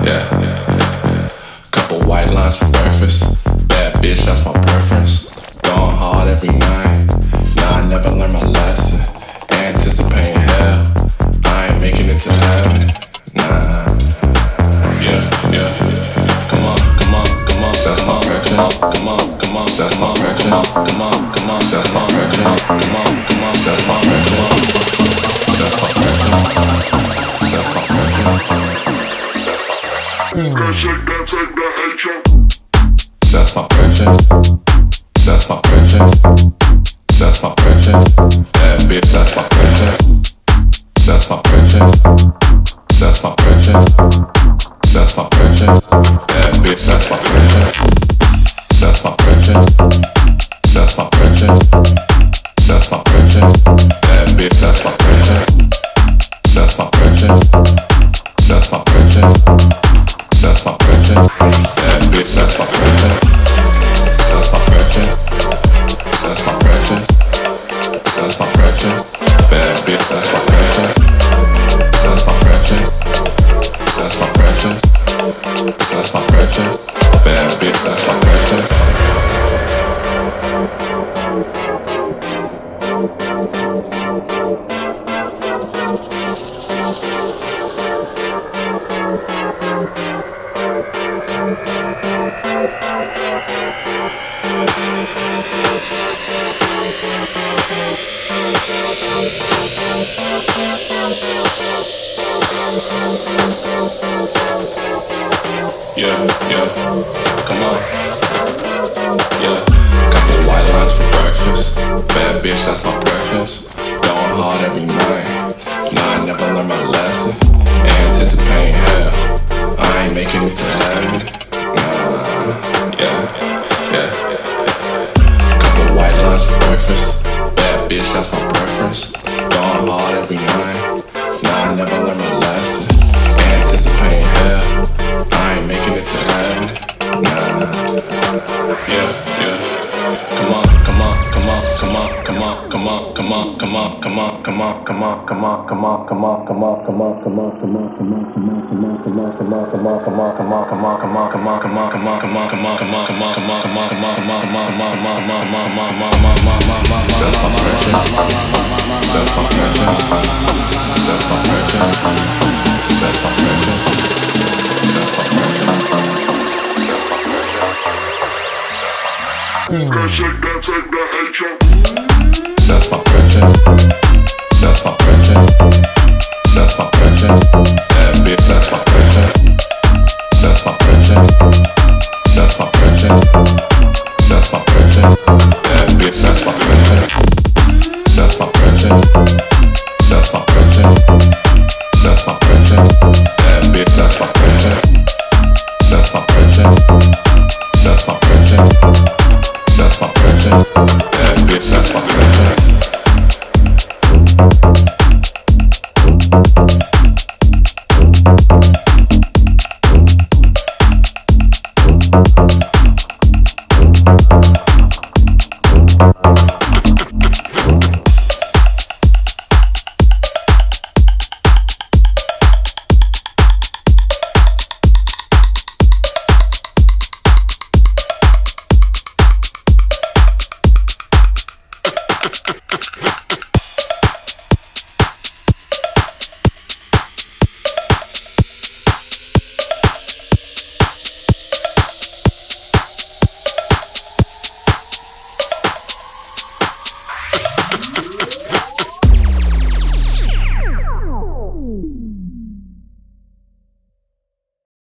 yeah. Couple white lines for breakfast. Bad bitch, that's my preference. Going hard every night. Nah, I never learned my lesson. Anticipating hell. I ain't making it to heaven. Nah. Yeah. Come on, that's my preference. Come on, that's my preference. Come on, that's my preference. Come on, that's my preference. That's my preference. That's my preference. That's my preference. That's my preference. That's my preference. That bitch, that's my preference. That's my preference. That's my preference. That's my preference. That bitch, that's my preference. That's my preference. That's my preference. That's my preference. That bitch, that's my preference. That's my preference. That's my preference. That's my preference. That bitch, that's my preference. That's my preference. That's my preference. That's my preference. Bad bitch, that's my preference. That's my preference. That's my preference. That's my preference. Bad bitch, that's my preference. Yeah, come on. Yeah, couple white lines for breakfast. Bad bitch, that's my preference. Going hard every night. Nah, I never learned my lesson. Anticipating hell. I ain't making it to heaven. Nah, yeah. Couple white lines for breakfast. Bad bitch, that's my preference. Going hard every night. Nah, I never learned my lesson. Anticipating hell. I ain't making it to heaven. Nah. Yeah. Come on. That's my preference. That's my preference. That's my preference. That's my preference. That's my preference. That's my preference. That's my preference. That bitch, that's my preference. That's my preference. That's my preference. That's my preference. That bitch, that's my preference. That's my preference. That's my preference. That's my preference. That bitch, that's my preference. That's my preference. That's my preference. That's my preference. That bitch, that's my preference.